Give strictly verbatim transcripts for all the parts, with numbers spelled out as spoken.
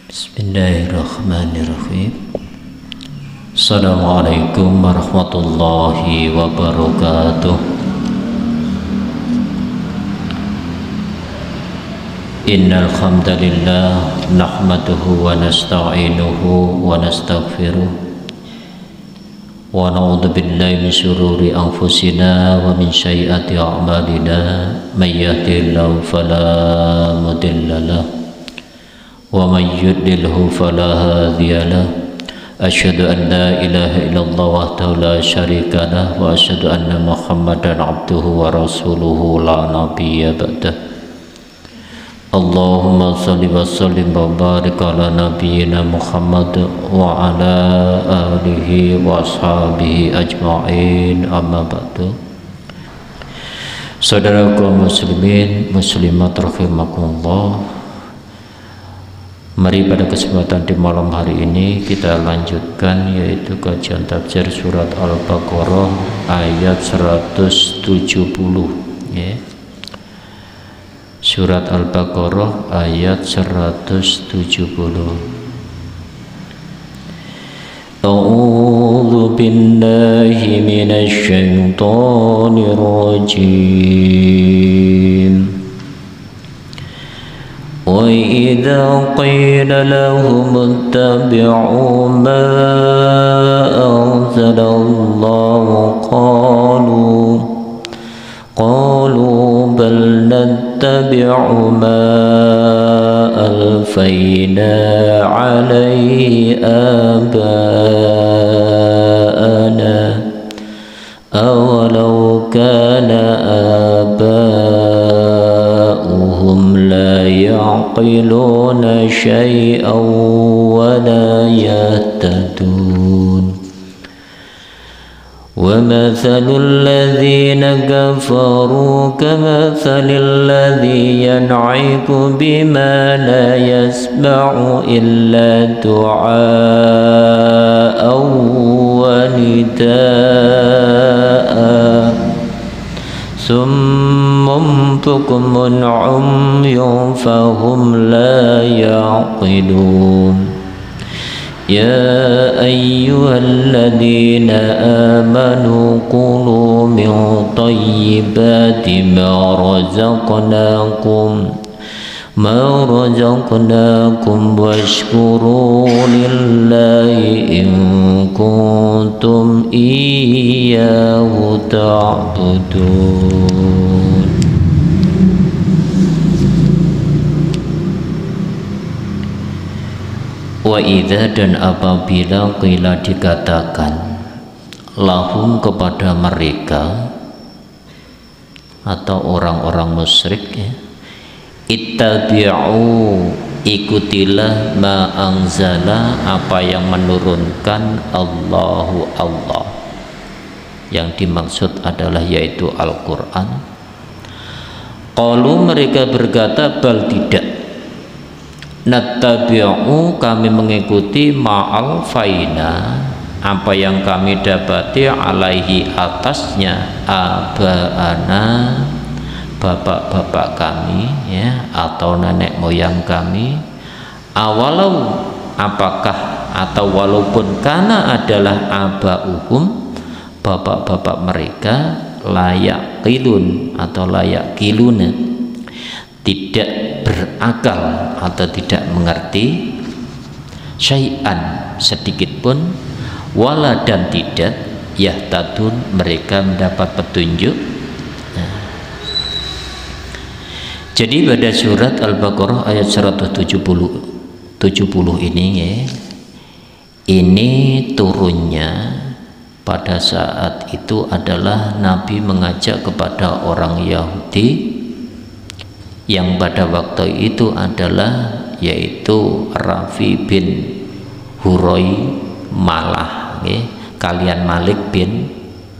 Bismillahirrahmanirrahim. Assalamualaikum warahmatullahi wabarakatuh. Innal hamdalillah nahmaduhu wa nasta'inuhu wa nastaghfiruh wa na'udzu billahi min shururi anfusina wa min sayyiati a'malina may yahdihillahu fala mudilla lahu wa may yudlilhu fala hadiya lahu. Asyhadu an la ilaha illallah wahdahu la syarika lahu wa asyhadu anna Muhammadan abduhu wa rasuluhu la nabiyya ba'dah. Allahumma shalli wa sallim wa barik ala nabiyyina Muhammad wa ala alihi wa ashabihi ajma'in, amma ba'du. Saudara kaum muslimin muslimat rahimakumullah, mari pada kesempatan di malam hari ini kita lanjutkan yaitu kajian tafsir surat Al-Baqarah ayat seratus tujuh puluh ya. Surat Al-Baqarah ayat seratus tujuh puluh. A'udzu billahi minasy syaithanir rajim. Wa idza qila lahum ittabi'u ma anzalallahu qalu qalu bal nattabi'u ma alfayna 'alayhi aba'ana awalau kana aba'uhum la ya'qiluna syai'an wa la yahtadun. وَمَثَلُ الَّذِينَ كَفَرُوا كَمَثَلِ الَّذِي يَنْعِقُ بِمَا لَا يَسْمَعُ إِلَّا دُعَاءً وَنِدَاءً ثُمٌّ بُكْمٌ عُمْيٌ فَهُمْ لَا يَعْقِلُونَ. يا أيها الذين آمنوا كلوا من طيبات ما رزقناكم ما رزقناكم واشكروا لله إن كنتم إياه تعبدون. Wa idza, dan apabila qila dikatakan lahum kepada mereka atau orang-orang musyrik ya, ittabi'u ikutilah ma anzala apa yang menurunkan Allahu Allah, yang dimaksud adalah yaitu Al-Qur'an. Qalu mereka berkata bal tidak, nattabi'u kami mengikuti ma'al faina apa yang kami dapati alaihi atasnya aba'ana bapak-bapak kami ya, atau nenek moyang kami. Awalau apakah atau walaupun kana adalah aba'uhum bapak-bapak mereka layak kilun atau layak kiluna tidak berakal atau tidak mengerti syai'an sedikit pun, wala dan tidak yahtadun mereka mendapat petunjuk. Nah, jadi pada surat Al-Baqarah ayat seratus tujuh puluh ini ya, ini turunnya pada saat itu adalah Nabi mengajak kepada orang Yahudi yang pada waktu itu adalah yaitu Rafi bin Huroy Malah okay. Kalian Malik bin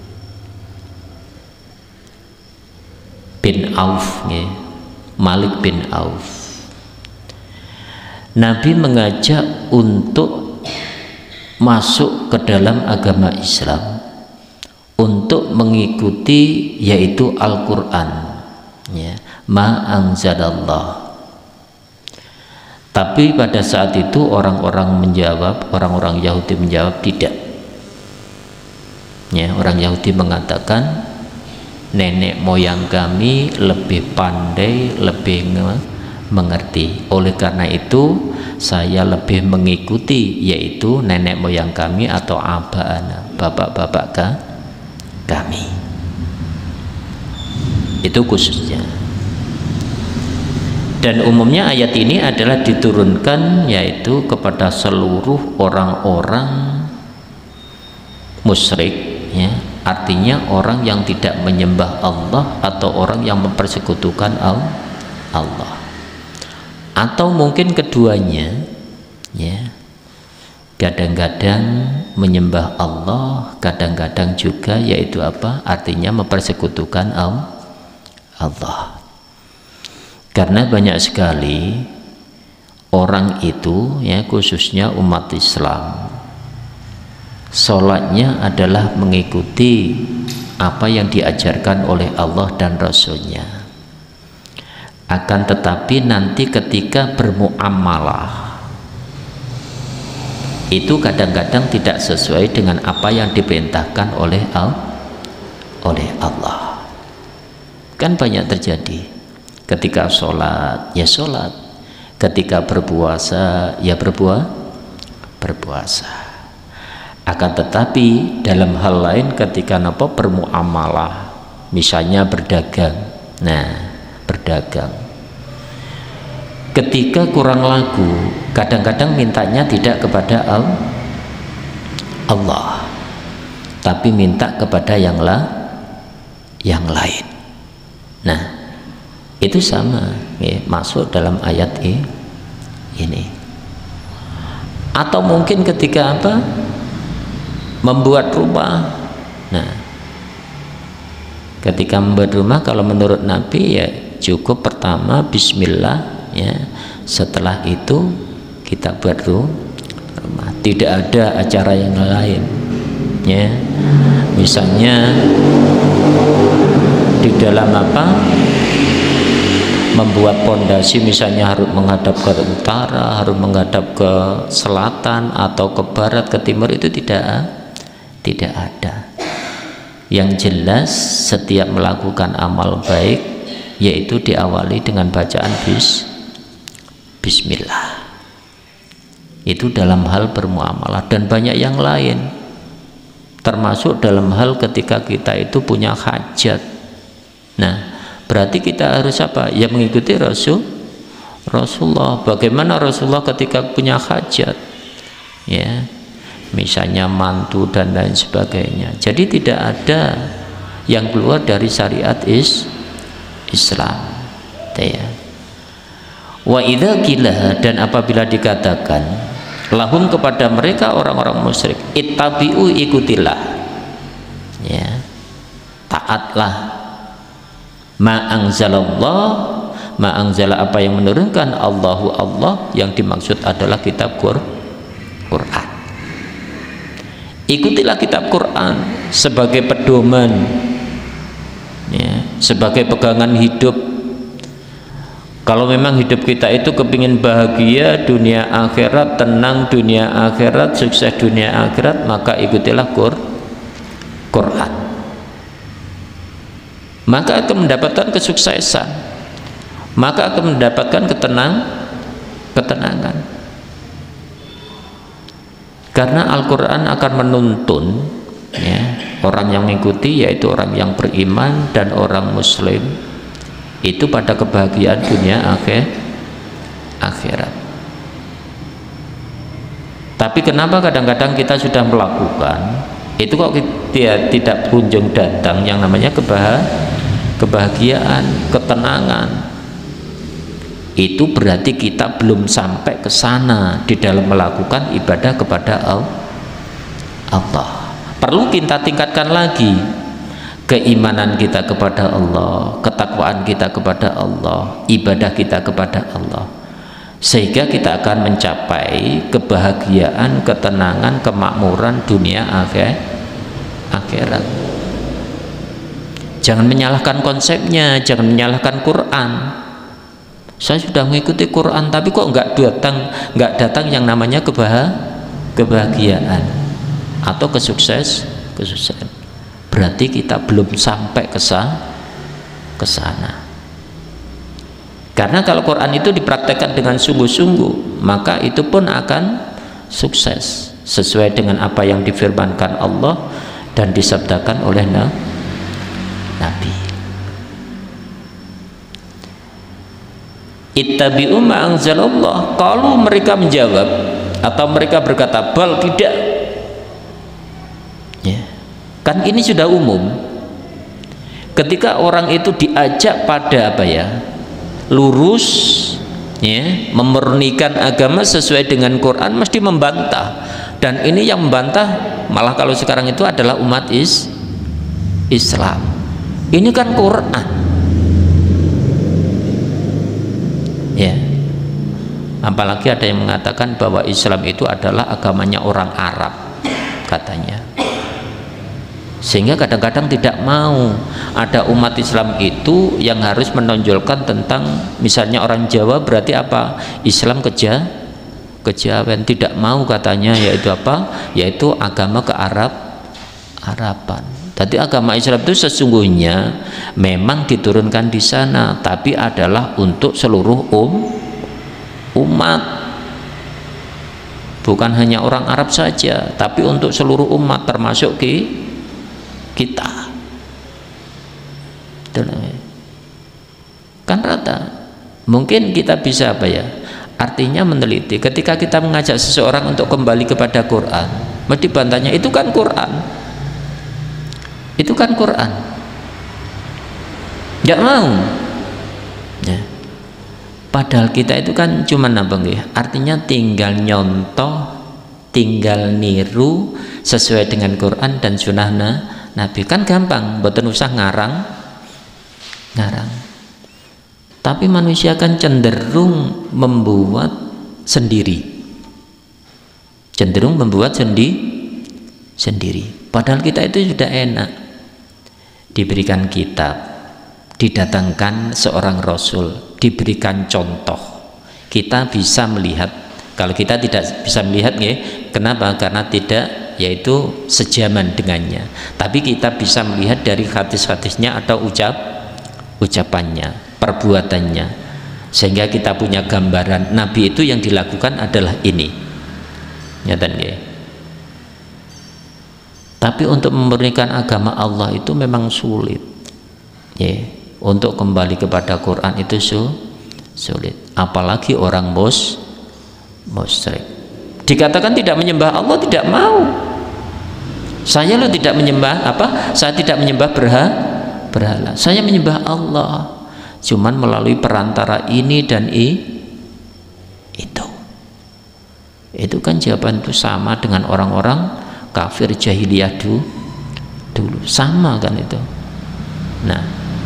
bin Auf okay. Malik bin Auf. Nabi mengajak untuk masuk ke dalam agama Islam, untuk mengikuti yaitu Al-Quran ya, ma anzalallah. Tapi pada saat itu orang-orang menjawab, orang-orang Yahudi menjawab tidak. Ya, orang Yahudi mengatakan nenek moyang kami lebih pandai, lebih mengerti. Oleh karena itu saya lebih mengikuti, yaitu nenek moyang kami atau abaana, bapak-bapak kami. Itu khususnya. Dan umumnya ayat ini adalah diturunkan yaitu kepada seluruh orang-orang musyrik, ya, artinya orang yang tidak menyembah Allah atau orang yang mempersekutukan Allah, atau mungkin keduanya, ya, kadang-kadang menyembah Allah, kadang-kadang juga yaitu apa? Artinya mempersekutukan Allah. Karena banyak sekali orang itu, ya, khususnya umat Islam, sholatnya adalah mengikuti apa yang diajarkan oleh Allah dan Rasul-Nya. Akan tetapi nanti ketika bermuamalah itu kadang-kadang tidak sesuai dengan apa yang diperintahkan oleh Allah. Kan banyak terjadi. Ketika sholat, ya sholat. Ketika berpuasa, ya berbuah, berpuasa. Akan tetapi dalam hal lain ketika apa bermuamalah, misalnya berdagang, nah berdagang. Ketika kurang laku, kadang-kadang mintanya tidak kepada Allah, tapi minta kepada yang la, yang lain. Nah, itu sama, ya, masuk dalam ayat ini. Atau mungkin ketika apa membuat rumah, nah ketika membuat rumah kalau menurut Nabi ya cukup pertama Bismillah, ya, setelah itu kita buat rumah, tidak ada acara yang lain, ya. Misalnya di dalam apa membuat pondasi, misalnya harus menghadap ke utara, harus menghadap ke selatan atau ke barat, ke timur, itu tidak tidak ada. Yang jelas setiap melakukan amal baik yaitu diawali dengan bacaan bis Bismillah. Itu dalam hal bermuamalah dan banyak yang lain, termasuk dalam hal ketika kita itu punya hajat. Nah, berarti kita harus apa? Ya mengikuti Rasul Rasulullah. Bagaimana Rasulullah ketika punya hajat, ya, misalnya mantu dan lain sebagainya. Jadi tidak ada yang keluar dari syariat is Islam, ya. Wa idza qila, dan apabila dikatakan lahum kepada mereka orang-orang musyrik, ittabi'u, ikutilah, ya, taatlah ma'angzalallah, ma'angzala apa yang menurunkan Allahu Allah, yang dimaksud adalah kitab Quran. Ikutilah kitab Quran sebagai pedoman, ya, sebagai pegangan hidup. Kalau memang hidup kita itu kepingin bahagia dunia akhirat, tenang dunia akhirat, sukses dunia akhirat, maka ikutilah Quran, maka akan mendapatkan kesuksesan, maka akan mendapatkan ketenang, ketenangan. Karena Al-Quran akan menuntun, ya, orang yang mengikuti, yaitu orang yang beriman dan orang muslim, itu pada kebahagiaan dunia akhir, akhirat. Tapi kenapa kadang-kadang kita sudah melakukan itu kok dia tidak kunjung datang yang namanya kebahagiaan, kebahagiaan, ketenangan? Itu berarti kita belum sampai ke sana di dalam melakukan ibadah kepada Allah. Perlu kita tingkatkan lagi keimanan kita kepada Allah, ketakwaan kita kepada Allah, ibadah kita kepada Allah, sehingga kita akan mencapai kebahagiaan, ketenangan, kemakmuran dunia akhir, akhirat. Jangan menyalahkan konsepnya, jangan menyalahkan Quran. Saya sudah mengikuti Quran tapi kok nggak datang nggak datang yang namanya kebah kebahagiaan atau kesukses kesuksesan. Berarti kita belum sampai ke ke sana. Karena kalau Quran itu dipraktekkan dengan sungguh-sungguh, maka itu pun akan sukses sesuai dengan apa yang difirmankan Allah dan disabdakan oleh Nabi. Ittabi'u ma anzalallah. Kalau mereka menjawab atau mereka berkata bal tidak, ya, kan ini sudah umum. Ketika orang itu diajak pada apa ya, lurus, ya, memurnikan agama sesuai dengan Quran, mesti membantah. Dan ini yang membantah malah kalau sekarang itu adalah umat is Islam. Ini kan Quran, ya. Apalagi ada yang mengatakan bahwa Islam itu adalah agamanya orang Arab katanya, sehingga kadang-kadang tidak mau ada umat Islam itu yang harus menonjolkan tentang misalnya orang Jawa berarti apa, Islam keja kejawen, tidak mau katanya, yaitu apa, yaitu agama ke Arab Araban. Jadi agama Islam itu sesungguhnya memang diturunkan di sana, tapi adalah untuk seluruh um, umat, bukan hanya orang Arab saja, tapi untuk seluruh umat termasuk ki, kita. Kan rata. Mungkin kita bisa apa ya? Artinya meneliti. Ketika kita mengajak seseorang untuk kembali kepada Quran, mesti bantahnya itu kan Quran. Itu kan Quran. Nggak mau. Ya. Padahal kita itu kan cuma apa nggih? Artinya tinggal nyontoh, tinggal niru sesuai dengan Quran dan sunnah Nabi. Kan gampang, mboten usah ngarang. Ngarang. Tapi manusia kan cenderung membuat sendiri, cenderung membuat sendi sendiri. Padahal kita itu sudah enak, diberikan kitab, didatangkan seorang rasul, diberikan contoh, kita bisa melihat. Kalau kita tidak bisa melihat, ya, kenapa? Karena tidak, yaitu sejaman dengannya. Tapi kita bisa melihat dari hadis-hadisnya atau ucap ucapannya, perbuatannya, sehingga kita punya gambaran Nabi itu yang dilakukan adalah ini, nyata ya. Tapi untuk memurnikan agama Allah itu memang sulit, ya. Untuk kembali kepada Quran itu su sulit, apalagi orang mus musyrik. Dikatakan tidak menyembah Allah, tidak mau. Saya lo tidak menyembah apa? Saya tidak menyembah berhala, berhala. Saya menyembah Allah. Cuman melalui perantara ini dan i, itu itu kan jawaban itu sama dengan orang-orang kafir jahiliyah dulu, dulu sama kan itu. Nah,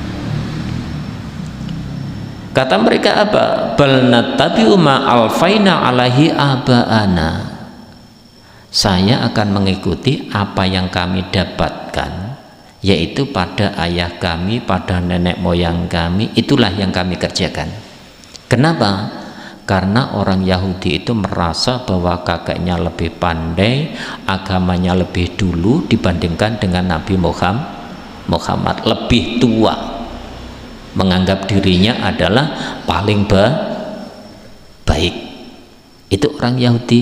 kata mereka apa? Bal nattabi'u ma alfaina alaihi abaana. Saya akan mengikuti apa yang kami dapatkan, yaitu pada ayah kami, pada nenek moyang kami, itulah yang kami kerjakan. Kenapa? Karena orang Yahudi itu merasa bahwa kakeknya lebih pandai, agamanya lebih dulu dibandingkan dengan Nabi Muhammad, Muhammad lebih tua, menganggap dirinya adalah paling ba baik. Itu orang Yahudi,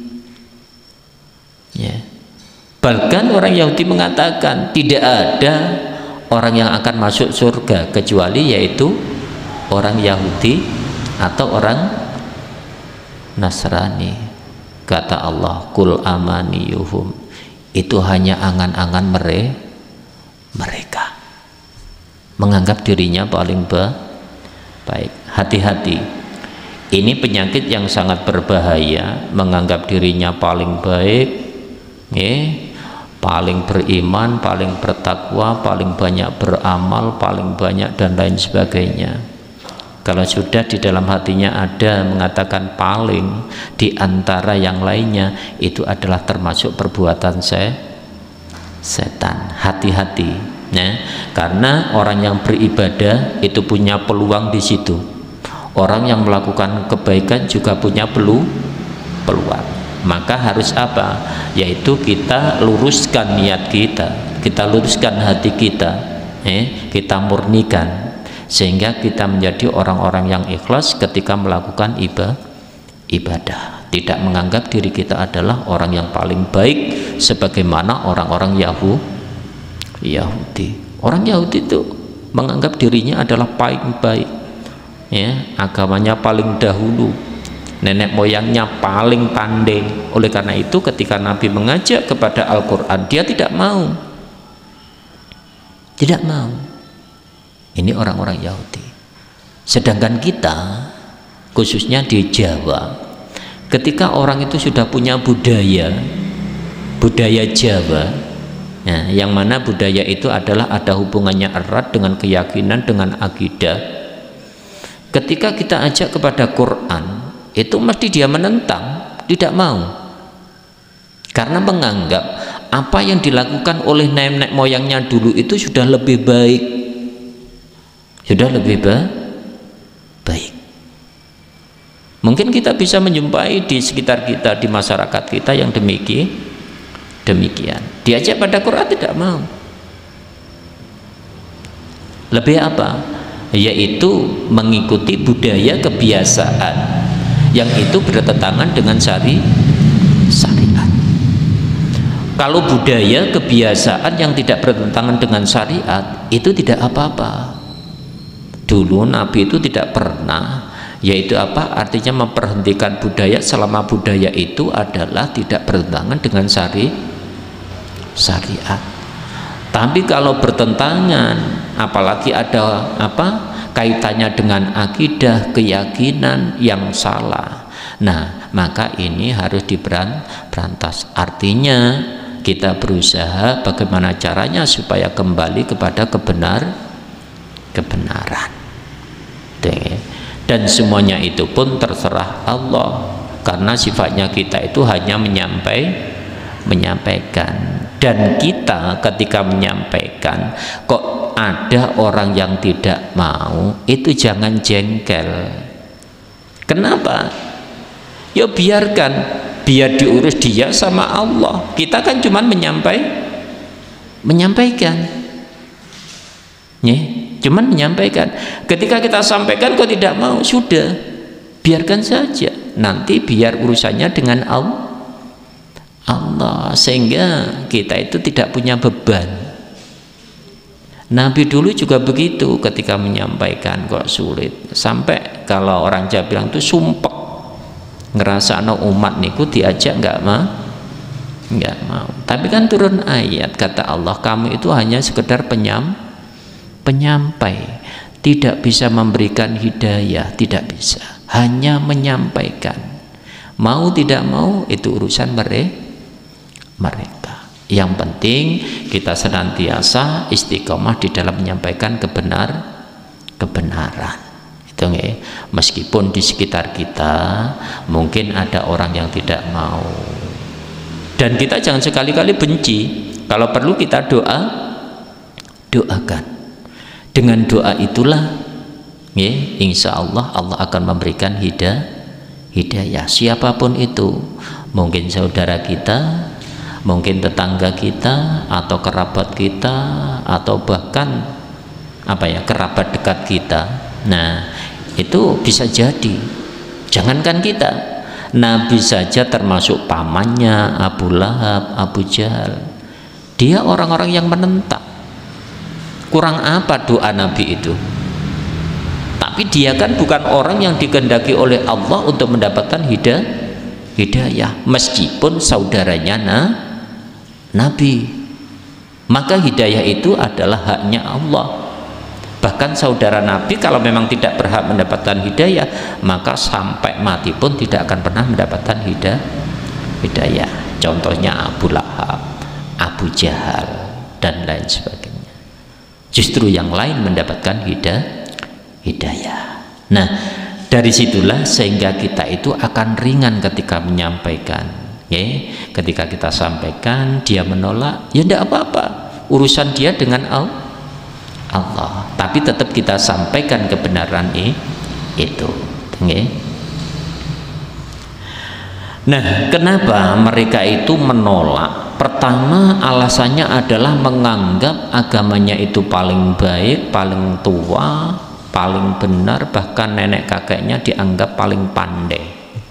ya. Bahkan orang Yahudi mengatakan tidak ada orang yang akan masuk surga kecuali yaitu orang Yahudi atau orang Nasrani. Kata Allah, kul amaniyuhum, itu hanya angan-angan mere mereka, menganggap dirinya paling ba baik. Hati-hati, ini penyakit yang sangat berbahaya, menganggap dirinya paling baik, ya, paling beriman, paling bertakwa, paling banyak beramal, paling banyak dan lain sebagainya. Kalau sudah di dalam hatinya ada mengatakan paling di antara yang lainnya, itu adalah termasuk perbuatan se setan. Hati-hati, ya, karena orang yang beribadah itu punya peluang di situ. Orang yang melakukan kebaikan juga punya pelu, peluang. Maka harus apa? Yaitu kita luruskan niat kita, kita luruskan hati kita, eh, kita murnikan, sehingga kita menjadi orang-orang yang ikhlas ketika melakukan ibadah. Tidak menganggap diri kita adalah orang yang paling baik sebagaimana orang-orang Yahudi. Orang Yahudi itu menganggap dirinya adalah paling baik, ya, agamanya paling dahulu, nenek moyangnya paling pandai. Oleh karena itu ketika Nabi mengajak kepada Al-Quran, dia tidak mau, tidak mau. Ini orang-orang Yahudi. Sedangkan kita, khususnya di Jawa, ketika orang itu sudah punya budaya, budaya Jawa, ya, yang mana budaya itu adalah ada hubungannya erat dengan keyakinan, dengan akidah. Ketika kita ajak kepada Quran, itu mesti dia menentang, tidak mau, karena menganggap apa yang dilakukan oleh nenek moyangnya dulu itu sudah lebih baik, sudah lebih ba baik. Mungkin kita bisa menjumpai di sekitar kita, di masyarakat kita yang demikian, demikian. Diajak pada Quran tidak mau. Lebih apa? Yaitu mengikuti budaya kebiasaan yang itu bertentangan dengan syari syariat. Kalau budaya kebiasaan yang tidak bertentangan dengan syariat itu tidak apa-apa. Dulu Nabi itu tidak pernah, yaitu apa? Artinya memperhentikan budaya selama budaya itu adalah tidak bertentangan dengan syari syariat. Tapi kalau bertentangan, apalagi ada apa kaitannya dengan akidah, keyakinan yang salah, nah maka ini harus diberantas. Artinya kita berusaha bagaimana caranya supaya kembali kepada kebenar kebenaran. Dan semuanya itu pun terserah Allah, karena sifatnya kita itu hanya menyampai, menyampaikan. Dan kita ketika menyampaikan kok ada orang yang tidak mau, itu jangan jengkel. Kenapa? Ya biarkan, biar diurus dia sama Allah. Kita kan cuma menyampai, menyampaikan, ya, cuman menyampaikan. Ketika kita sampaikan kok tidak mau, sudah biarkan saja, nanti biar urusannya dengan Allah. Allah, sehingga kita itu tidak punya beban. Nabi dulu juga begitu, ketika menyampaikan kok sulit, sampai kalau orang Jawa bilang itu sumpek, ngerasa no umat niku diajak nggak mau, nggak mau. Tapi kan turun ayat, kata Allah, kamu itu hanya sekedar penyam, penyampai, tidak bisa memberikan hidayah, tidak bisa, hanya menyampaikan. Mau tidak mau itu urusan mereka. mereka. Yang penting kita senantiasa istiqomah di dalam menyampaikan kebenar kebenaran. Itu nggih. Meskipun di sekitar kita mungkin ada orang yang tidak mau. Dan kita jangan sekali-kali benci. Kalau perlu kita doa, doakan. Dengan doa itulah, nggih, insya Allah Allah akan memberikan hidayah, hidayah siapapun itu. Mungkin saudara kita, mungkin tetangga kita, atau kerabat kita, atau bahkan apa ya, kerabat dekat kita. Nah, itu bisa jadi. Jangankan kita, Nabi saja termasuk pamannya Abu Lahab, Abu Jahal, dia orang-orang yang menentang. Kurang apa doa Nabi itu? Tapi dia kan bukan orang yang dikehendaki oleh Allah untuk mendapatkan hidayah, hidayah meskipun saudaranya nah Nabi, maka hidayah itu adalah haknya Allah. Bahkan saudara Nabi kalau memang tidak berhak mendapatkan hidayah, maka sampai mati pun tidak akan pernah mendapatkan hidayah. Hidayah. Contohnya Abu Lahab, Abu Jahal, dan lain sebagainya. Justru yang lain mendapatkan hidayah. Hidayah. Nah, dari situlah sehingga kita itu akan ringan ketika menyampaikan. Okay. Ketika kita sampaikan dia menolak, ya tidak apa-apa, urusan dia dengan Allah. Tapi tetap kita sampaikan kebenaran ini, itu. Okay. Nah, kenapa mereka itu menolak? Pertama, alasannya adalah menganggap agamanya itu paling baik, paling tua, paling benar, bahkan nenek kakeknya dianggap paling pandai.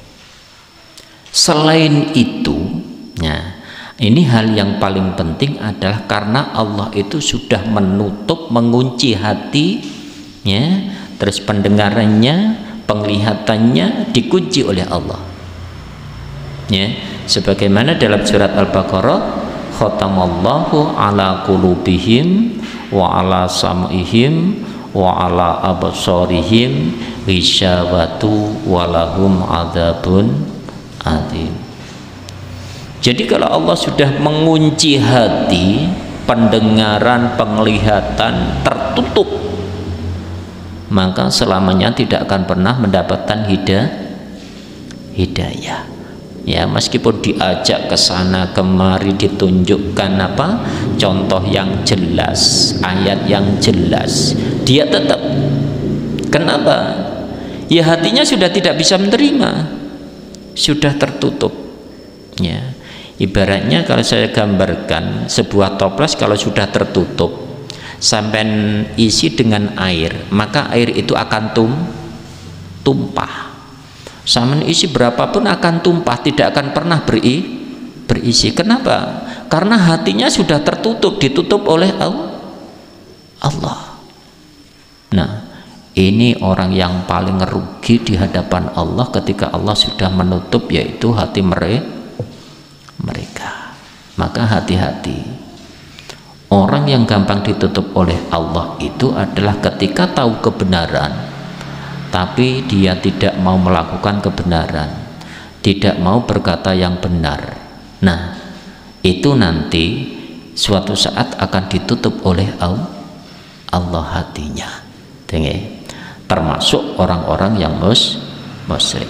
Selain itu, ya, ini hal yang paling penting adalah karena Allah itu sudah menutup, mengunci hati, ya, terus pendengarannya, penglihatannya dikunci oleh Allah, ya, sebagaimana dalam surat Al-Baqarah, khatamallahu ala qulubihim wa ala sam'ihim wa ala absarihim ghisyawatu walahum adzabun adzim. Jadi kalau Allah sudah mengunci hati, pendengaran, penglihatan tertutup, maka selamanya tidak akan pernah mendapatkan hidayah. hidayah. Ya, meskipun diajak ke sana kemari, ditunjukkan apa contoh yang jelas, ayat yang jelas, dia tetap. Kenapa? Ya, hatinya sudah tidak bisa menerima, sudah tertutup. Ya, ibaratnya kalau saya gambarkan sebuah toples, kalau sudah tertutup sampai isi dengan air, maka air itu akan tum tumpah. Sampai isi berapapun akan tumpah, tidak akan pernah beri, berisi. Kenapa? Karena hatinya sudah tertutup, ditutup oleh Allah. Nah, ini orang yang paling rugi di hadapan Allah ketika Allah sudah menutup, yaitu hati mereka. Maka hati-hati. Orang yang gampang ditutup oleh Allah itu adalah ketika tahu kebenaran, tapi dia tidak mau melakukan kebenaran, tidak mau berkata yang benar. Nah, itu nanti suatu saat akan ditutup oleh Allah hatinya. Termasuk orang-orang yang mus musyrik.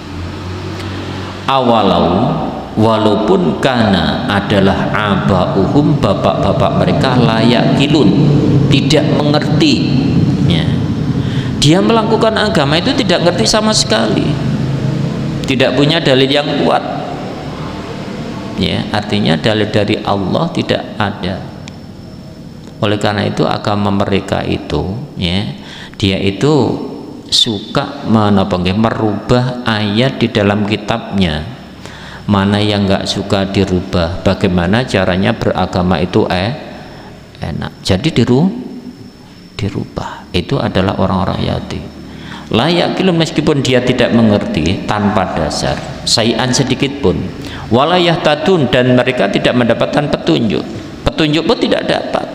Awalau, walaupun kana adalah abauhum, bapak-bapak mereka, layak kilun, tidak mengerti, ya. Dia melakukan agama itu tidak ngerti sama sekali, tidak punya dalil yang kuat, ya, artinya dalil dari Allah tidak ada. Oleh karena itu agama mereka itu, ya, dia itu suka merubah ayat di dalam kitabnya. Mana yang nggak suka dirubah, bagaimana caranya beragama itu eh enak, jadi diru dirubah. Itu adalah orang-orang Yahudi. Layak kilum, meskipun dia tidak mengerti, tanpa dasar sayan sedikit pun. Walayah tadun, dan mereka tidak mendapatkan petunjuk, petunjuk pun tidak dapat.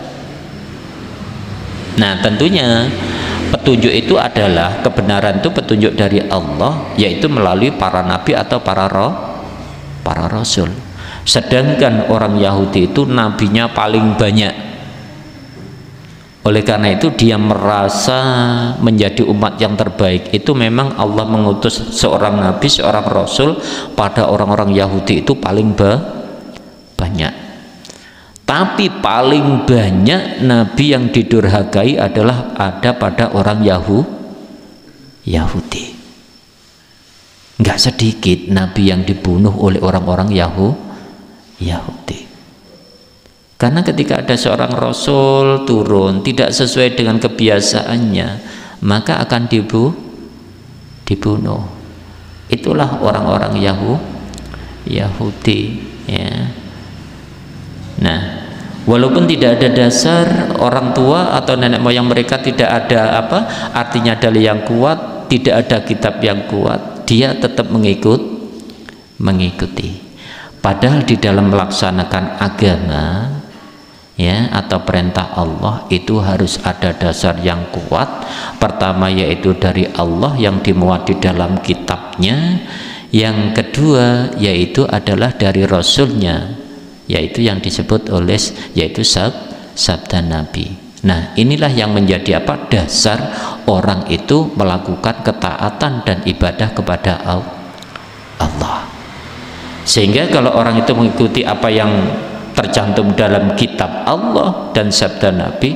Nah, tentunya petunjuk itu adalah kebenaran, itu petunjuk dari Allah, yaitu melalui para nabi atau para roh, para rasul. Sedangkan orang Yahudi itu nabinya paling banyak. Oleh karena itu dia merasa menjadi umat yang terbaik. Itu memang Allah mengutus seorang nabi, seorang rasul pada orang-orang Yahudi itu paling banyak. Tapi paling banyak nabi yang didurhakai adalah ada pada orang Yahu, Yahudi. Enggak sedikit nabi yang dibunuh oleh orang-orang Yahu, Yahudi. Karena ketika ada seorang rasul turun tidak sesuai dengan kebiasaannya, maka akan dibu dibunuh. Itulah orang-orang Yahu, Yahudi, ya. Nah, walaupun tidak ada dasar, orang tua atau nenek moyang mereka tidak ada apa artinya dalil yang kuat, tidak ada kitab yang kuat, dia tetap mengikut mengikuti. Padahal di dalam melaksanakan agama, ya, atau perintah Allah itu harus ada dasar yang kuat. Pertama yaitu dari Allah yang dimuat di dalam kitabnya, yang kedua yaitu adalah dari Rasulnya, yaitu yang disebut oleh yaitu sab, sabda Nabi. Nah, inilah yang menjadi apa dasar orang itu melakukan ketaatan dan ibadah kepada Allah. Sehingga kalau orang itu mengikuti apa yang tercantum dalam kitab Allah dan sabda Nabi,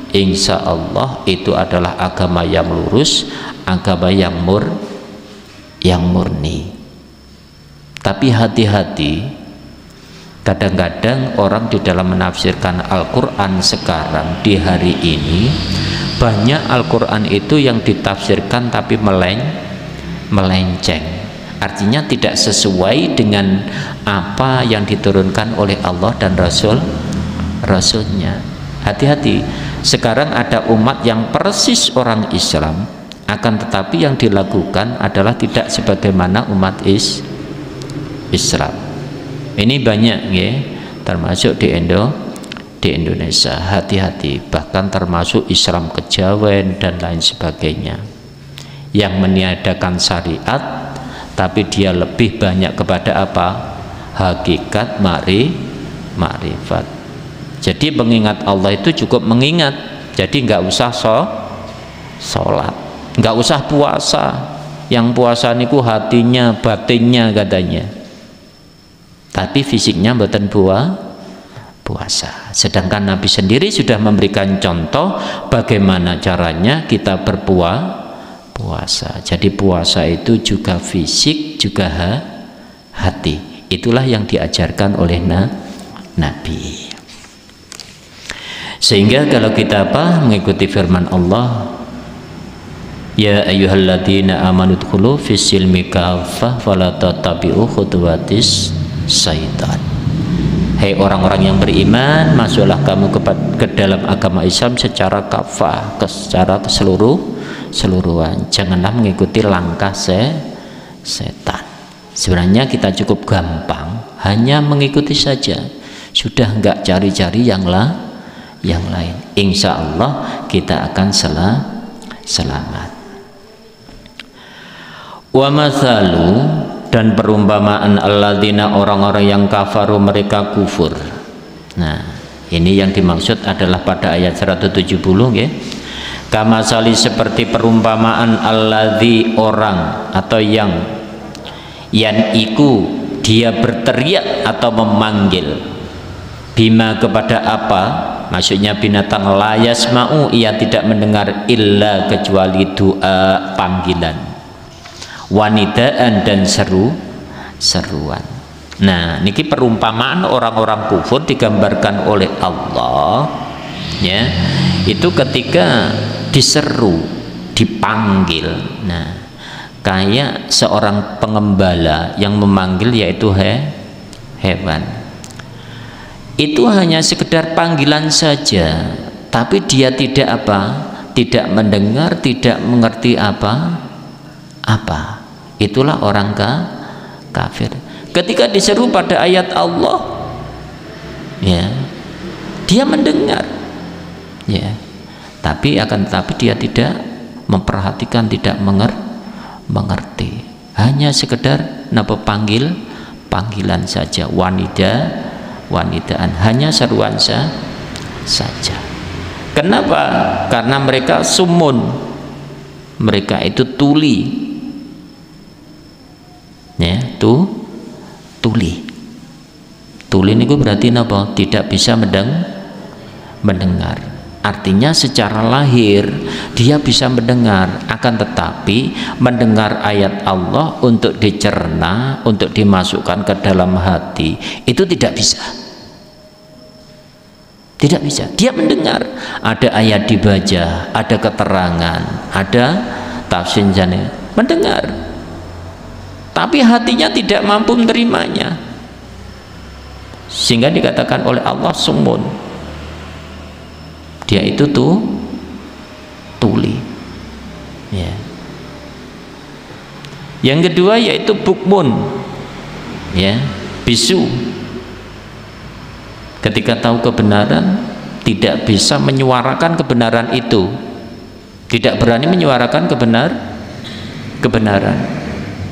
insya Allah itu adalah agama yang lurus, agama yang mur yang murni. Tapi hati-hati, kadang-kadang orang di dalam menafsirkan Al-Quran sekarang di hari ini, banyak Al-Quran itu yang ditafsirkan tapi meleng, melenceng, artinya tidak sesuai dengan apa yang diturunkan oleh Allah dan Rasul Rasulnya. Hati-hati, sekarang ada umat yang persis orang Islam, akan tetapi yang dilakukan adalah tidak sebagaimana umat is Islam. Ini banyak ya, termasuk di Indo di Indonesia. Hati-hati, bahkan termasuk Islam kejawen dan lain sebagainya, yang meniadakan syariat tapi dia lebih banyak kepada apa? Hakikat ma'ri ma'rifat. Jadi mengingat Allah itu cukup mengingat, jadi nggak usah so sholat, nggak usah puasa. Yang puasa niku hatinya, batinnya katanya, tapi fisiknya mboten buah puasa. Sedangkan Nabi sendiri sudah memberikan contoh bagaimana caranya kita berpuasa puasa. Jadi puasa itu juga fisik, juga ha, hati. Itulah yang diajarkan oleh na, Nabi. Sehingga kalau kita apa mengikuti firman Allah, ya ayyuhalladzina amanu dkhulu fis silmi kaffah fala tattabi'u khutuwatis syaitan. Hei orang-orang yang beriman, masuklah kamu ke, ke dalam agama Islam secara kafah, ke, secara keseluruh seluruhan. Janganlah mengikuti langkah se, setan. Sebenarnya kita cukup gampang, hanya mengikuti saja, sudah enggak cari-cari yang lah, yang lain. Insya Allah kita akan sel, selamat. Wa mathalu, dan perumpamaan alladzina orang-orang yang kafaru, mereka kufur. Nah, ini yang dimaksud adalah pada ayat seratus tujuh puluh ya. Kamasali, seperti perumpamaan alladzi, orang atau yang yan iku, dia berteriak atau memanggil, bima, kepada apa, maksudnya binatang, la yasma'u, ia tidak mendengar, illa, kecuali doa panggilan, wanidaan, dan seru seruan. Nah, niki perumpamaan orang-orang kufur digambarkan oleh Allah ya, itu ketika diseru, dipanggil. Nah, kayak seorang pengembala yang memanggil, yaitu he, hewan. Itu hanya sekedar panggilan saja, tapi dia tidak apa? Tidak mendengar, tidak mengerti apa? Apa? Itulah orang ka, kafir. Ketika diseru pada ayat Allah, ya, dia mendengar, ya, tapi akan tetapi dia tidak memperhatikan, tidak menger, mengerti. Hanya sekedar napa panggil, panggilan saja, wanida, wanidaan, hanya seruan sa, saja. Kenapa? Karena mereka sumun, mereka itu tuli. Ya, tu tuli. Tuli niku berarti napa? Tidak bisa mendeng, mendengar. Artinya secara lahir dia bisa mendengar, akan tetapi mendengar ayat Allah untuk dicerna, untuk dimasukkan ke dalam hati, itu tidak bisa. Tidak bisa. Dia mendengar, ada ayat dibaca, ada keterangan, ada tafsir, mendengar. Tapi hatinya tidak mampu menerimanya, sehingga dikatakan oleh Allah sumun. Dia itu tuh tuli ya. Yang kedua yaitu bukmun ya, bisu. Ketika tahu kebenaran tidak bisa menyuarakan kebenaran itu, tidak berani menyuarakan kebenar kebenaran.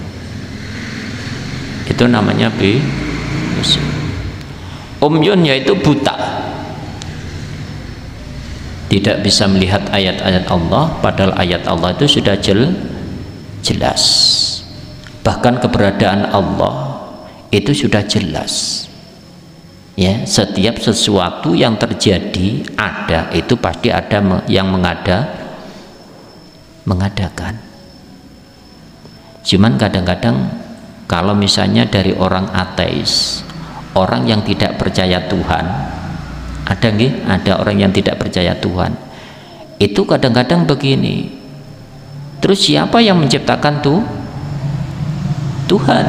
Itu namanya bisu. Umyun yaitu buta, tidak bisa melihat ayat-ayat Allah, padahal ayat Allah itu sudah jel, jelas. Bahkan keberadaan Allah itu sudah jelas. Ya, setiap sesuatu yang terjadi ada, itu pasti ada yang mengada mengadakan. Cuman kadang-kadang kalau misalnya dari orang ateis, orang yang tidak percaya Tuhan, ada nggih? Ada orang yang tidak percaya Tuhan. Itu kadang-kadang begini. Terus siapa yang menciptakan tuh? Tuhan.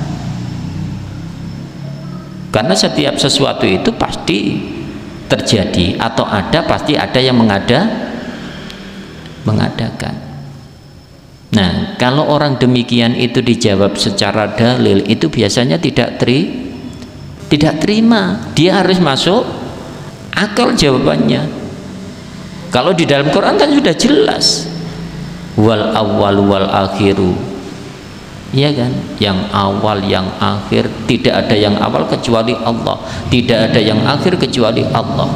Karena setiap sesuatu itu pasti terjadi atau ada, pasti ada yang mengada mengadakan. Nah, kalau orang demikian itu dijawab secara dalil, itu biasanya tidak tri tidak terima. Dia harus masuk akal jawabannya. Kalau di dalam Quran kan sudah jelas, wal awwal wal akhiru, iya kan, yang awal yang akhir, tidak ada yang awal kecuali Allah, tidak ada yang akhir kecuali Allah.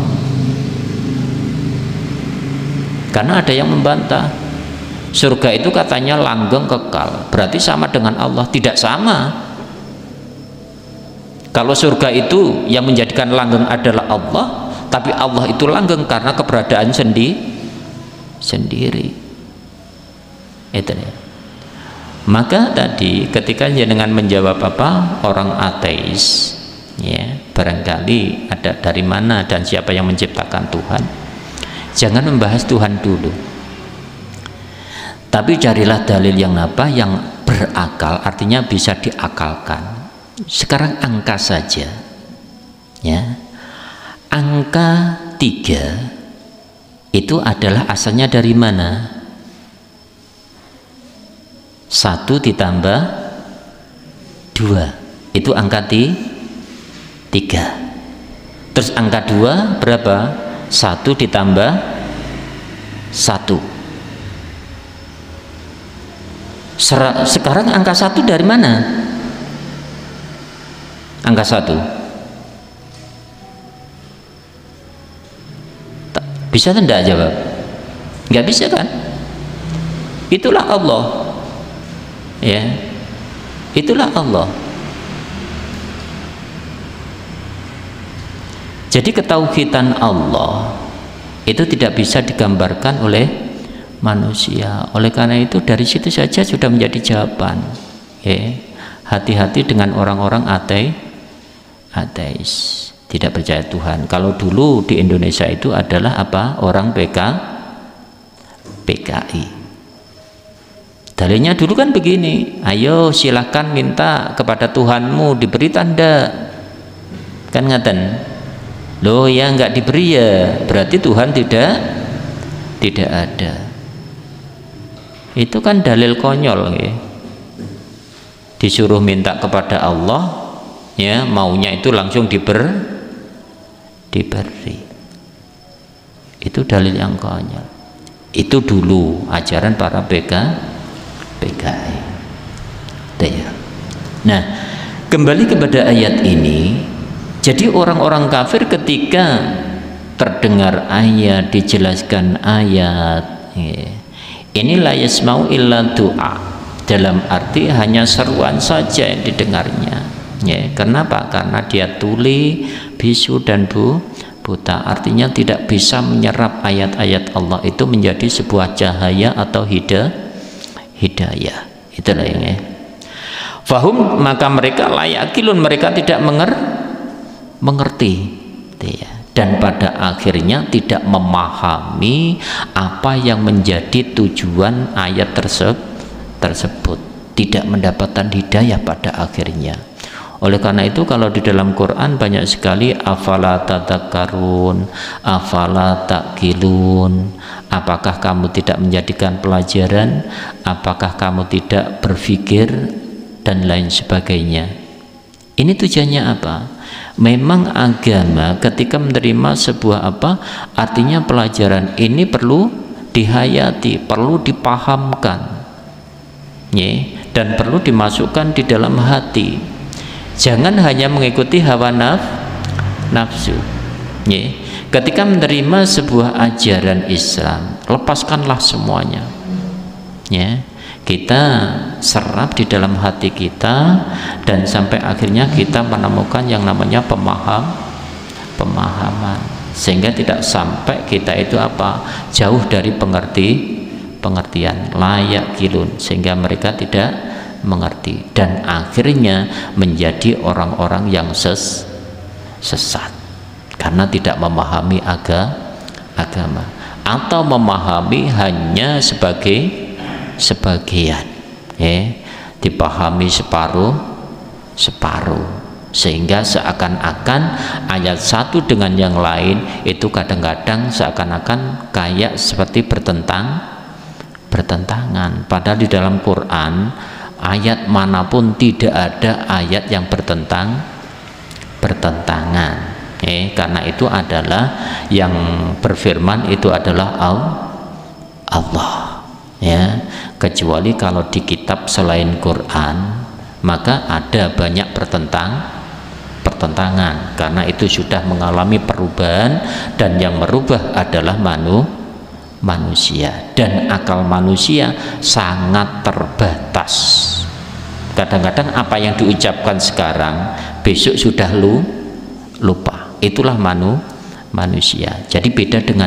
Karena ada yang membantah surga itu katanya langgeng kekal, berarti sama dengan Allah. Tidak sama. Kalau surga itu yang menjadikan langgeng adalah Allah, tapi Allah itu langgeng karena keberadaan sendi sendiri. Itu ya. Maka tadi ketika jenengan menjawab apa, orang ateis, ya, barangkali ada dari mana dan siapa yang menciptakan Tuhan, jangan membahas Tuhan dulu, tapi carilah dalil yang apa, yang berakal, artinya bisa diakalkan. Sekarang angka saja, ya, angka tiga itu adalah asalnya dari mana? Satu ditambah dua itu angka tiga. Terus angka dua berapa? Satu ditambah satu. Sekarang angka satu dari mana? Angka satu bisa tidak jawab? Nggak bisa kan? Itulah Allah, ya, itulah Allah. Jadi ketauhidan Allah itu tidak bisa digambarkan oleh manusia. Oleh karena itu dari situ saja sudah menjadi jawaban, ya. Hati-hati dengan orang-orang ateis, ateis, tidak percaya Tuhan. Kalau dulu di Indonesia itu adalah apa? Orang P K P K I. Dalilnya dulu kan begini, ayo silahkan minta kepada Tuhanmu diberi tanda, kan ngaten. Loh ya, nggak diberi ya berarti Tuhan tidak tidak ada. Itu kan dalil konyol, ya. Disuruh minta kepada Allah, ya, maunya itu langsung diber diberi. Itu dalil yang konyol. Itu dulu ajaran para P K P K I. Nah, kembali kepada ayat ini. Jadi orang-orang kafir ketika terdengar ayat, dijelaskan ayat, ya, ini la yasma'u illa du'a, dalam arti hanya seruan saja yang didengarnya, ya. Kenapa? Karena dia tuli, bisu dan bu buta, artinya tidak bisa menyerap ayat-ayat Allah itu menjadi sebuah cahaya atau hida, hidayah. Itulah yang, ya. Fahum, maka mereka layakilun, mereka tidak mengerti mengerti, ya. Dan pada akhirnya tidak memahami apa yang menjadi tujuan ayat tersebut, tersebut tidak mendapatkan hidayah pada akhirnya. Oleh karena itu kalau di dalam Quran banyak sekali afala tadakkarun, afala takilun, apakah kamu tidak menjadikan pelajaran, apakah kamu tidak berpikir, dan lain sebagainya. Ini tujuannya apa? Memang agama ketika menerima sebuah apa, artinya pelajaran ini perlu dihayati, perlu dipahamkan, ya, dan perlu dimasukkan di dalam hati. Jangan hanya mengikuti hawa naf, nafsu, ya. Ketika menerima sebuah ajaran Islam, lepaskanlah semuanya, ya. Kita serap di dalam hati kita dan sampai akhirnya kita menemukan yang namanya pemaham pemahaman, sehingga tidak sampai kita itu apa, jauh dari pengerti pengertian, layak kilun, sehingga mereka tidak mengerti dan akhirnya menjadi orang-orang yang ses sesat karena tidak memahami aga, agama atau memahami hanya sebagai sebagian, ya, dipahami separuh separuh sehingga seakan-akan ayat satu dengan yang lain itu kadang-kadang seakan-akan kayak seperti bertentang bertentangan, padahal di dalam Quran ayat manapun tidak ada ayat yang bertentang bertentangan. Eh, karena itu adalah yang berfirman itu adalah Allah, ya, kecuali kalau di kitab selain Quran maka ada banyak pertentang pertentangan, karena itu sudah mengalami perubahan dan yang merubah adalah manu, manusia dan akal manusia sangat terbatas. Kadang-kadang apa yang diucapkan sekarang besok sudah lu lupa. Itulah manu, manusia. Jadi beda dengan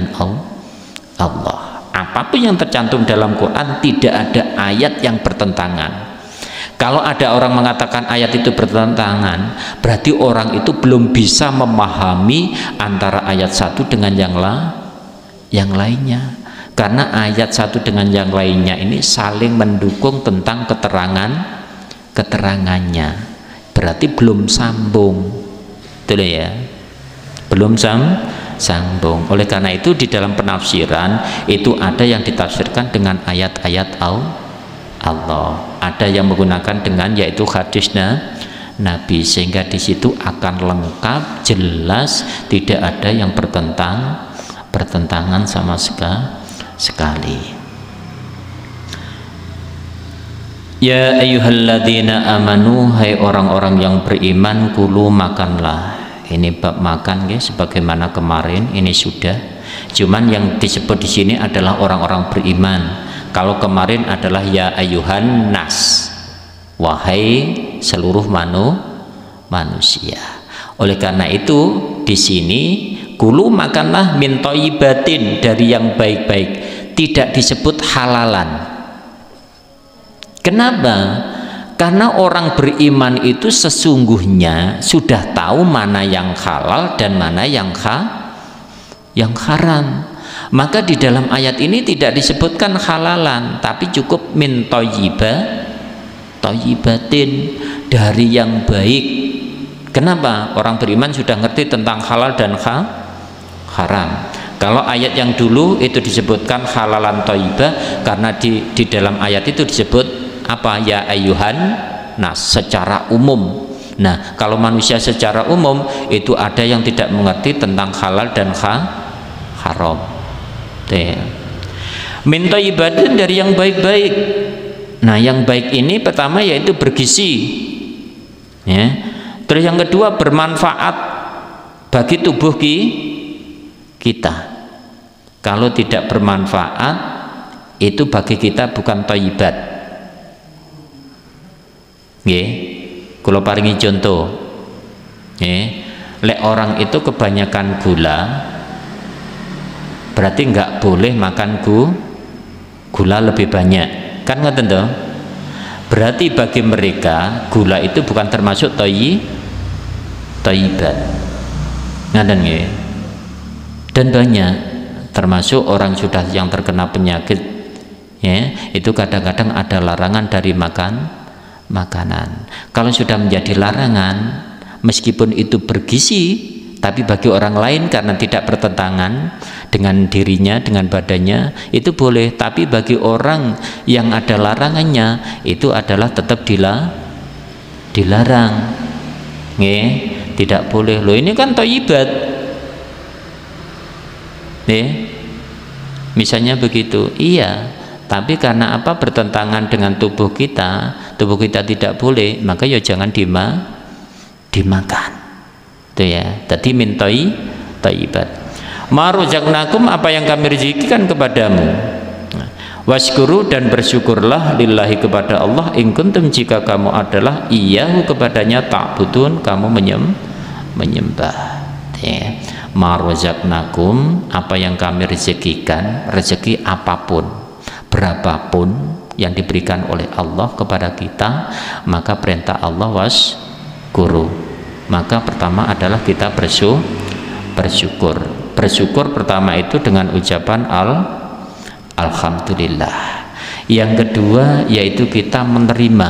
Allah. Apapun yang tercantum dalam Quran tidak ada ayat yang bertentangan. Kalau ada orang mengatakan ayat itu bertentangan, berarti orang itu belum bisa memahami antara ayat satu dengan yang la, yang lainnya. Karena ayat satu dengan yang lainnya ini saling mendukung tentang keterangan keterangannya. Berarti belum sambung. Betul ya? Belum sam sambung. Oleh karena itu di dalam penafsiran itu ada yang ditafsirkan dengan ayat-ayat Allah, ada yang menggunakan dengan yaitu hadisnya Nabi, sehingga di situ akan lengkap, jelas, tidak ada yang bertentang bertentangan sama sekali. Ya ayyuhalladzina amanu, hai orang-orang yang beriman, kulu makanlah. Ini bab makan, guys, sebagaimana kemarin ini sudah. Cuman yang disebut di sini adalah orang-orang beriman. Kalau kemarin adalah ya ayyuhan nas, wahai seluruh manu, manusia. Oleh karena itu di sini kulu makanlah min thayyibatin, dari yang baik-baik, tidak disebut halalan. Kenapa? Karena orang beriman itu sesungguhnya sudah tahu mana yang halal dan mana yang ha, yang haram. Maka di dalam ayat ini tidak disebutkan halalan, tapi cukup min thayyiba, thayyibatin, dari yang baik. Kenapa? Orang beriman sudah ngerti tentang halal dan ha, haram. Kalau ayat yang dulu itu disebutkan halalan thayyibah karena di, di dalam ayat itu disebut apa? Ya ayyuhan nas, secara umum. Nah, kalau manusia secara umum itu ada yang tidak mengerti tentang halal dan ha, haram. Min thayyibatin, dari yang baik-baik. Nah, yang baik ini pertama yaitu bergizi, ya. Terus yang kedua bermanfaat bagi tubuh ki, kita. Kalau tidak bermanfaat itu bagi kita bukan thayyibat. Nggih, kula paringi contoh. Nggih, lek orang itu kebanyakan gula, berarti nggak boleh makan gu, gula lebih banyak, kan ngoten toh? Berarti bagi mereka gula itu bukan termasuk thayyi, thayyibat. Ngaten nggih. Dan banyak, termasuk orang sudah yang terkena penyakit, ya, itu kadang-kadang ada larangan dari makan makanan. Kalau sudah menjadi larangan, meskipun itu bergizi, tapi bagi orang lain karena tidak bertentangan dengan dirinya, dengan badannya, itu boleh. Tapi bagi orang yang ada larangannya, itu adalah tetap dila, dilarang. Nggih, tidak boleh. Loh, ini kan thayyibat. Nggih. Misalnya begitu. Iya. Tapi karena apa? Bertentangan dengan tubuh kita, tubuh kita tidak boleh, maka ya jangan dima, dimakan. Itu ya. Tadi min thayyibat. Ma razaqnakum, apa yang kami rezekikan kepadamu. Washkuru, dan bersyukurlah lillahi, kepada Allah, in kuntum, jika kamu adalah iyahu, kepadanya ta'budun, kamu menyem, menyembah. Ya. ma razaqnakum, apa yang kami rezekikan, rezeki apapun, berapapun yang diberikan oleh Allah kepada kita, maka perintah Allah was guru. Maka pertama adalah kita bersyukur. bersyukur bersyukur pertama itu dengan ucapan al alhamdulillah. Yang kedua yaitu kita menerima,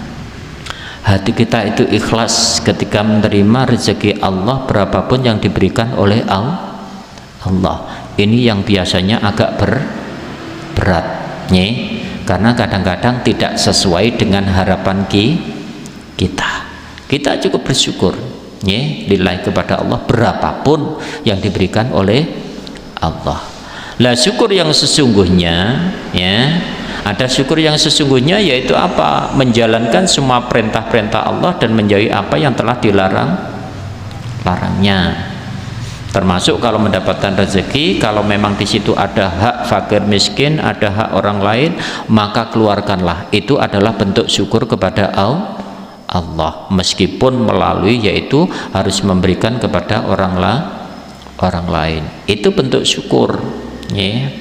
hati kita itu ikhlas ketika menerima rezeki Allah berapapun yang diberikan oleh Allah. Ini yang biasanya agak ber, berat nih, karena kadang-kadang tidak sesuai dengan harapan ki, kita kita cukup bersyukur ya, lillahi kepada Allah berapapun yang diberikan oleh Allah. Lah syukur yang sesungguhnya ya, ada syukur yang sesungguhnya yaitu apa? Menjalankan semua perintah-perintah Allah dan menjauhi apa yang telah dilarang larangnya. Termasuk kalau mendapatkan rezeki, kalau memang di situ ada hak fakir miskin, ada hak orang lain, maka keluarkanlah. Itu adalah bentuk syukur kepada Allah, meskipun melalui yaitu harus memberikan kepada orang la, orang lain. Itu bentuk syukur. Ya.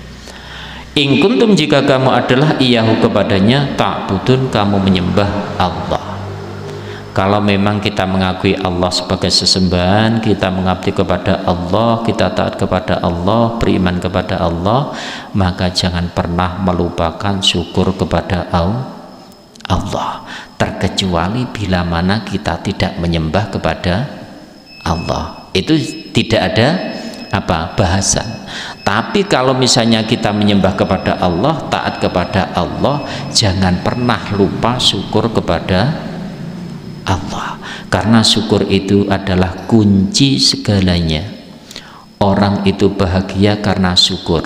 In kuntum, jika kamu adalah iyahu kepadanya, ta'budun, kamu menyembah Allah. Kalau memang kita mengakui Allah sebagai sesembahan, kita mengabdi kepada Allah, kita taat kepada Allah, beriman kepada Allah, maka jangan pernah melupakan syukur kepada Allah, terkecuali bila mana kita tidak menyembah kepada Allah. Itu tidak ada apa bahasan. Tapi kalau misalnya kita menyembah kepada Allah, taat kepada Allah, jangan pernah lupa syukur kepada Allah, karena syukur itu adalah kunci segalanya. Orang itu bahagia karena syukur.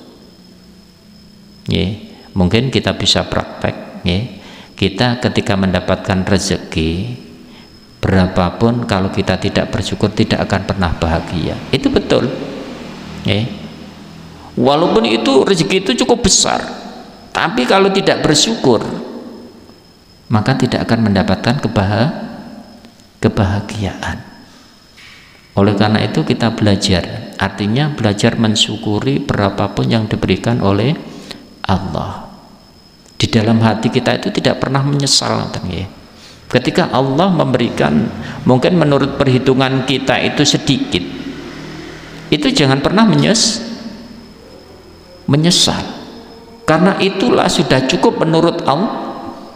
Ya, mungkin kita bisa praktek. Ya, kita ketika mendapatkan rezeki, berapapun kalau kita tidak bersyukur tidak akan pernah bahagia. Itu betul. Ya, walaupun itu rezeki itu cukup besar, tapi kalau tidak bersyukur, maka tidak akan mendapatkan kebahagiaan. Oleh karena itu kita belajar, artinya belajar mensyukuri berapapun yang diberikan oleh Allah. Di dalam hati kita itu tidak pernah menyesal. Ketika Allah memberikan, mungkin menurut perhitungan kita itu sedikit, itu jangan pernah menyes, menyesal, karena itulah sudah cukup menurut Allah.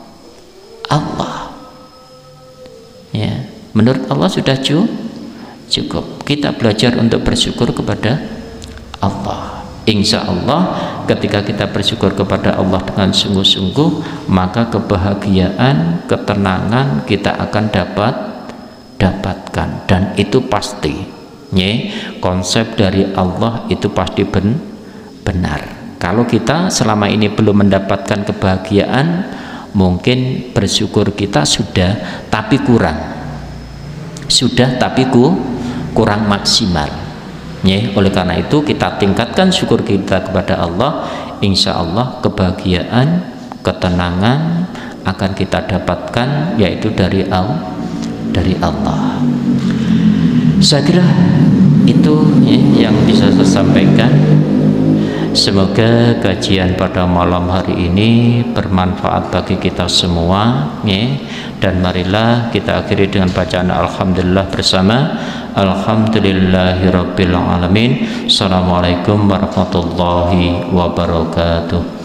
Allah ya, menurut Allah sudah cukup. Kita belajar untuk bersyukur kepada Allah. Insya Allah ketika kita bersyukur kepada Allah dengan sungguh-sungguh, maka kebahagiaan, ketenangan kita akan dapat dapatkan, dan itu pasti ya, konsep dari Allah itu pasti ben, benar. Kalau kita selama ini belum mendapatkan kebahagiaan, mungkin bersyukur kita sudah tapi kurang, sudah tapi ku, kurang maksimal ya. Oleh karena itu kita tingkatkan syukur kita kepada Allah, insya Allah kebahagiaan, ketenangan akan kita dapatkan yaitu dari Allah, dari Allah. Saya kira itu ya, yang bisa saya sampaikan. Semoga kajian pada malam hari ini bermanfaat bagi kita semua ya. Dan marilah kita akhiri dengan bacaan alhamdulillah bersama. Alhamdulillahirabbil alamin. Assalamualaikum warahmatullahi wabarakatuh.